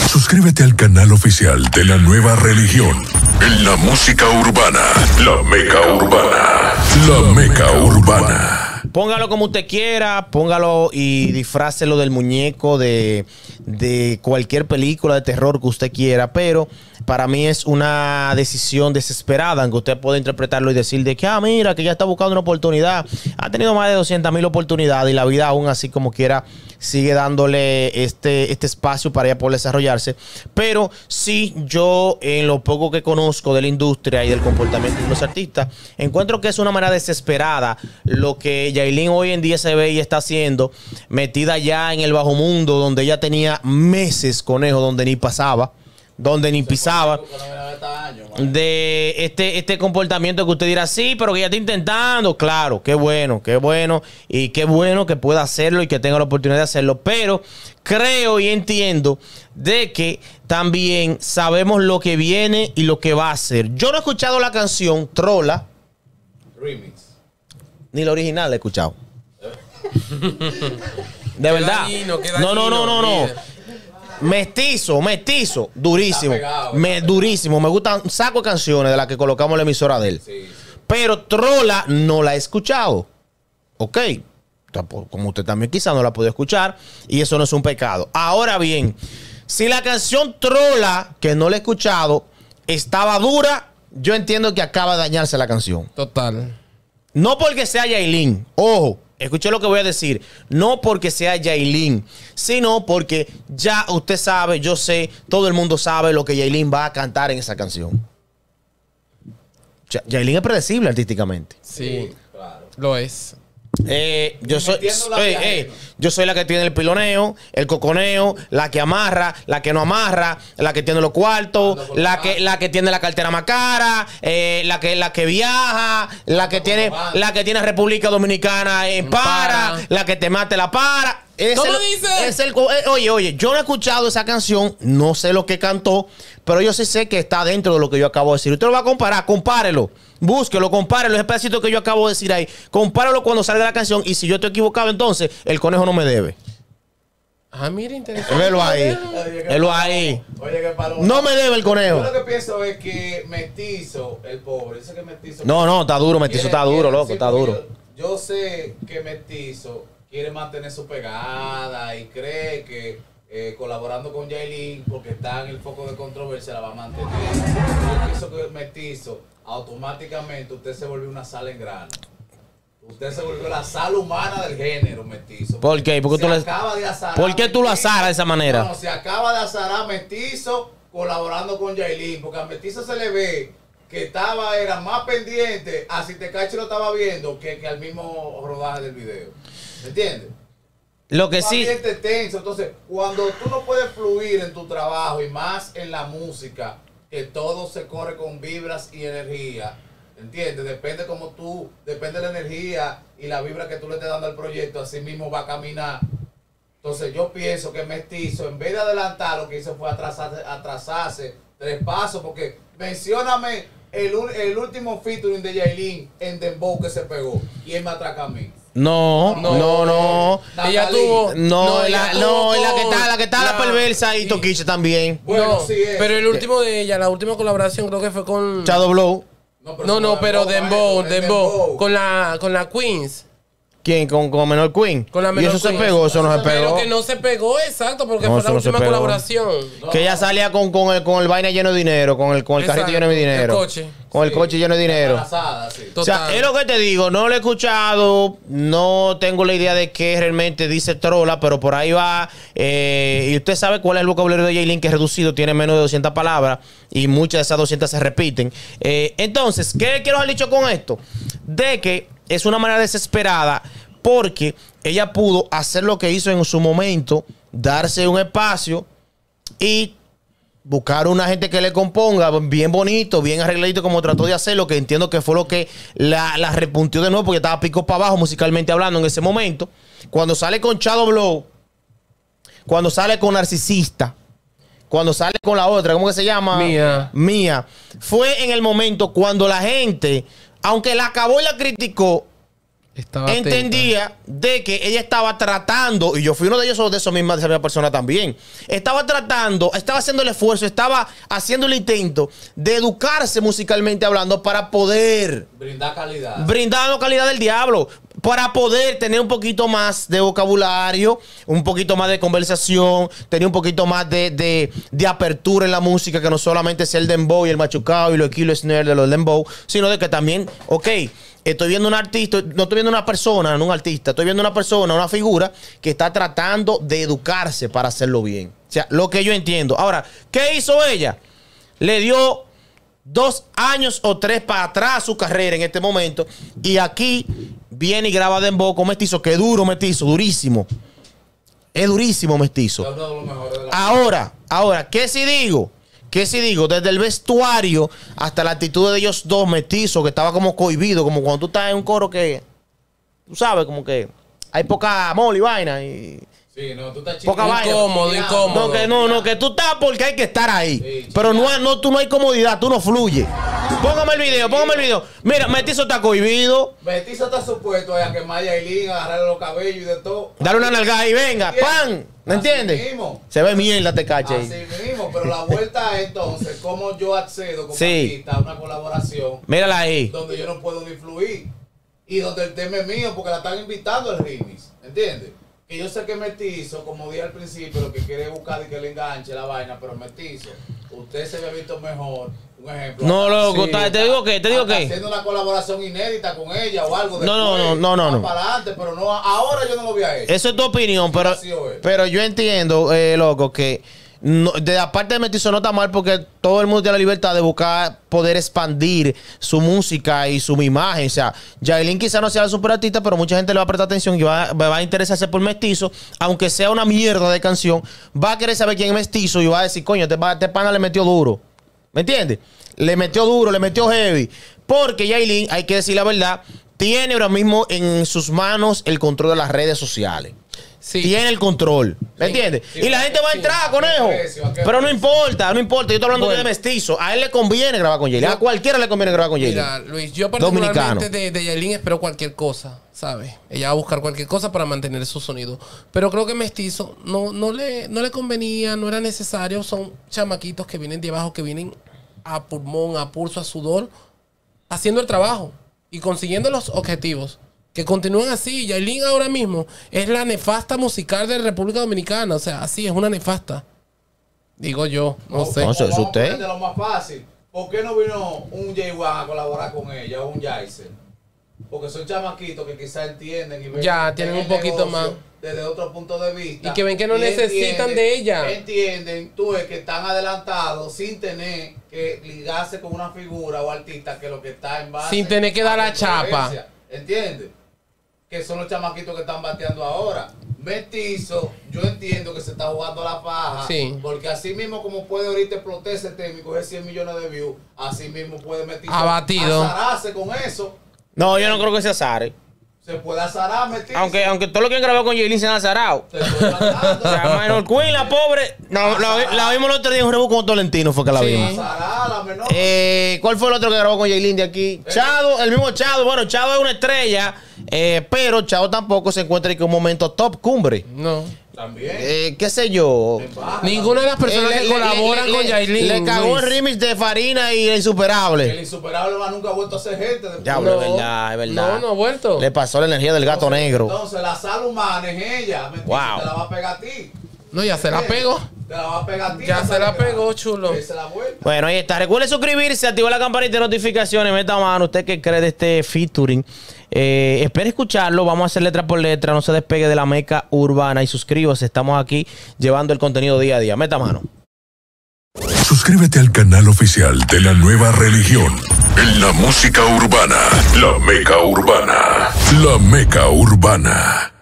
Suscríbete al canal oficial de la nueva religión en la música urbana, La Meca Urbana. La Meca Urbana. Póngalo como usted quiera, póngalo y disfrácelo del muñeco de cualquier película de terror que usted quiera, pero para mí es una decisión desesperada en que usted puede interpretarlo y decir de que, mira, que ya está buscando una oportunidad. Ha tenido más de 200,000 oportunidades y la vida aún así como quiera sigue dándole este espacio para ella poder desarrollarse. Pero sí, yo en lo poco que conozco de la industria y del comportamiento de los artistas, encuentro que es una manera desesperada lo que Yailin hoy en día se ve y está haciendo, metida ya en el bajo mundo donde ella tenía meses, conejo, donde ni pasaba, donde ni pisaba, de este comportamiento que usted dirá, sí, pero que ya está intentando. Claro, qué bueno, y qué bueno que pueda hacerlo y que tenga la oportunidad de hacerlo, pero creo y entiendo de que también sabemos lo que viene y lo que va a hacer. Yo no he escuchado la canción Trola Remix. Ni la original la he escuchado. De verdad. No. Mestizo, durísimo. Durísimo. Me gustan un saco de canciones de las que colocamos en la emisora de él. Sí. Pero Trola no la he escuchado. Ok. Como usted también quizá no la puede escuchar. Y eso no es un pecado. Ahora bien, si la canción Trola, que no la he escuchado, estaba dura, yo entiendo que acaba de dañarse la canción. Total. No porque sea Yailin. Ojo. Escuche lo que voy a decir. No porque sea Yailin, sino porque ya usted sabe, yo sé, todo el mundo sabe lo que Yailin va a cantar en esa canción. Yailin es predecible artísticamente. Sí, claro. Lo es. Yo soy la que tiene el piloneo, el coconeo, la que amarra, la que no amarra, la que tiene los cuartos, la que tiene la cartera más cara, la que viaja, la que tiene República Dominicana en para, la que te mate la para. ¿Cómo dice? Oye, yo no he escuchado esa canción, no sé lo que cantó, pero yo sí sé que está dentro de lo que yo acabo de decir. Usted lo va a comparar, compárelo. Búsquelo, compárelo, ese pedacito que yo acabo de decir ahí. Compárelo cuando salga la canción y si yo estoy equivocado, entonces el conejo no me debe. Mira, interesante. Velo ahí. Velo ahí. Oye, no me debe el conejo. Yo lo que pienso es que Mestizo, el pobre, dice que Mestizo... No, está duro, Mestizo está duro, loco, está duro. Yo sé que Mestizo quiere mantener su pegada y cree que colaborando con Yailin, porque está en el foco de controversia, la va a mantener. Yo pienso que Mestizo, automáticamente usted se volvió una sal en grano. Usted se volvió la sal humana del género, Mestizo. ¿Por qué? ¿Por qué tú lo azaras de esa manera? No, se acaba de azarar Mestizo colaborando con Yailin, porque a Mestizo se le ve que era más pendiente a si Tecachi lo estaba viendo que al mismo rodaje del video. ¿Me entiendes? Lo que sí. Tenso. Entonces, cuando tú no puedes fluir en tu trabajo y más en la música, que todo se corre con vibras y energía, ¿entiendes? Depende de la energía y la vibra que tú le estés dando al proyecto, así mismo va a caminar. Entonces, yo pienso que Mestizo, en vez de adelantar, lo que hizo fue atrasarse 3 pasos, porque mencióname el último featuring de Yailin en Dembow que se pegó. ¿Quién me atraca a mí? No. Ella tuvo. La que está la perversa y Toquiche también. Bueno, sí es. Pero el último de ella, la última colaboración creo que fue con Shadow Blow. Pero Dembow. Con la Queens. ¿Quién? ¿Con Menor Queen? Con la Menor ¿Y eso Queen. se pegó? Eso no se pegó. Pero que no se pegó, exacto, porque fue la última colaboración. Que ella salía con el vaina lleno de dinero, con el carrito lleno de dinero. El coche. Con el coche lleno de dinero. O sea, es lo que te digo, no lo he escuchado, no tengo la idea de qué realmente dice Trola, pero por ahí va. Y usted sabe cuál es el vocabulario de Yailin, que es reducido, tiene menos de 200 palabras y muchas de esas 200 se repiten. Entonces, ¿qué quiero haber dicho con esto? De que es una manera desesperada porque ella pudo hacer lo que hizo en su momento, darse un espacio y buscar una gente que le componga bien bonito, bien arregladito como trató de hacerlo, que entiendo que fue lo que la repuntió de nuevo porque estaba pico para abajo musicalmente hablando en ese momento. Cuando sale con Shadow Blow, cuando sale con Narcisista, cuando sale con la otra, ¿cómo que se llama? Mía. Fue en el momento cuando la gente, aunque la acabó y la criticó, Estaba entendía de que ella estaba tratando, y yo fui uno de ellos, de esa misma persona también, estaba haciendo el esfuerzo, estaba haciendo el intento de educarse musicalmente hablando para poder brindar calidad. Brindar la calidad del diablo, para poder tener un poquito más de vocabulario, un poquito más de conversación, tener un poquito más de apertura en la música, que no solamente sea el dembow y el machucado y los kilos snare de los dembow, sino de que también, estoy viendo un artista, no estoy viendo una persona, no un artista, estoy viendo una persona, una figura que está tratando de educarse para hacerlo bien. O sea, lo que yo entiendo. Ahora, ¿qué hizo ella? Le dio 2 años o 3 para atrás su carrera en este momento, y aquí viene y graba dembow con Mestizo, que es duro, Mestizo, durísimo. Es durísimo, Mestizo. Ahora, ¿qué si digo? Desde el vestuario hasta la actitud de ellos dos, Mestizo, que estaba como cohibido, como cuando tú estás en un coro que, tú sabes, como que hay poca mole y vaina y... Sí, no, tú estás poca vaina. Incómodo. No, que tú estás porque hay que estar ahí. Sí, pero tú no hay comodidad, tú no fluyes. Póngame el video. Mira, Mestizo está cohibido. Mestizo está supuesto a que Maya Ailín agarrarle los cabellos y de todo. Dale una nalgada y venga, ¡pam! ¿Me entiendes? Se ve mierda, te caché. Así mismo, pero la vuelta es entonces cómo yo accedo como artista a una colaboración. Mírala ahí. Donde yo no puedo ni fluir. Y donde el tema es mío, porque la están invitando al remix. ¿Entiendes? Que yo sé que Mestizo, como dije al principio, lo que quiere buscar y que le enganche la vaina, pero Mestizo, usted se había visto mejor. Un ejemplo. No, loco, sí, te digo que. Haciendo una colaboración inédita con ella o algo. No. Para adelante, pero no, ahora yo no lo había hecho. Eso es tu opinión, pero yo entiendo, loco, que de la parte de Mestizo no está mal, porque todo el mundo tiene la libertad de buscar poder expandir su música y su imagen. O sea, Yailin quizá no sea el superartista, pero mucha gente le va a prestar atención y va a interesarse por Mestizo, aunque sea una mierda de canción, va a querer saber quién es Mestizo y va a decir, coño, este pana le metió duro. ¿Me entiendes? Le metió duro, le metió heavy. Porque Yailin, hay que decir la verdad, tiene ahora mismo en sus manos el control de las redes sociales. Sí. Tiene el control. ¿Me entiendes? Sí, y la gente va a entrar, conejo. Pero no importa. Yo estoy hablando de Mestizo. A él le conviene grabar con Yailin. A cualquiera le conviene grabar con Yailin. Mira, Luis, yo particularmente de Yailin espero cualquier cosa, ¿sabes? Ella va a buscar cualquier cosa para mantener su sonido. Pero creo que Mestizo no le convenía, no era necesario. Son chamaquitos que vienen de abajo, que vienen a pulmón, a pulso, a sudor, haciendo el trabajo y consiguiendo los objetivos. Que continúen así. Yailin ahora mismo es la nefasta musical de República Dominicana. O sea, así es una nefasta. Digo yo, no sé. No sé, es usted. De lo más fácil. ¿Por qué no vino un J1 a colaborar con ella o un Jaisen? Porque son chamaquitos que quizás entienden y ven, ya tienen un poquito más desde otro punto de vista. Y que ven que no necesitan de ella. Entienden, que están adelantados sin tener que ligarse con una figura o artista que lo que está en base. Sin tener que dar la chapa. ¿Entiendes? Que son los chamaquitos que están bateando ahora. Mestizo, yo entiendo que se está jugando la paja. Sí. Porque así mismo como puede ahorita explotar ese tema y coger 100 millones de views, así mismo puede Mestizo abatido. azararse con eso. No, yo no creo que se azare. Se puede azarar, Mestizo. Aunque todo lo que han grabado con Yailin se han azarado. Te estoy mandando. O sea, Minor Queen, la pobre. No, la vimos el otro día en un rebu con Tolentino, fue que la vimos. Azarar, la menor. ¿Cuál fue el otro que grabó con Yailin de aquí? Chado, el mismo Chado. Bueno, Chado es una estrella, pero Chado tampoco se encuentra en un momento top cumbre. No. También. ¿Qué sé yo? Ninguna de las personas que colaboran con Yailin. Le cagó el remix de Farina y El Insuperable. El Insuperable nunca ha vuelto a ser gente. Diablo, es verdad. No ha vuelto. Le pasó la energía del gato negro. Entonces, la sal humana es ella. Wow. Te la va a pegar a ti. No, ya se la pegó. Te la va a pegar a ti. Ya se la pegó, chulo. Bueno, ahí está. Recuerde suscribirse, activar la campanita de notificaciones. Meta mano. ¿Usted qué cree de este featuring? Espere escucharlo. Vamos a hacer letra por letra. No se despegue de la meca urbana y suscríbase. Estamos aquí llevando el contenido día a día. Meta mano. Suscríbete al canal oficial de la nueva religión. En la música urbana. La Meca Urbana. La Meca Urbana.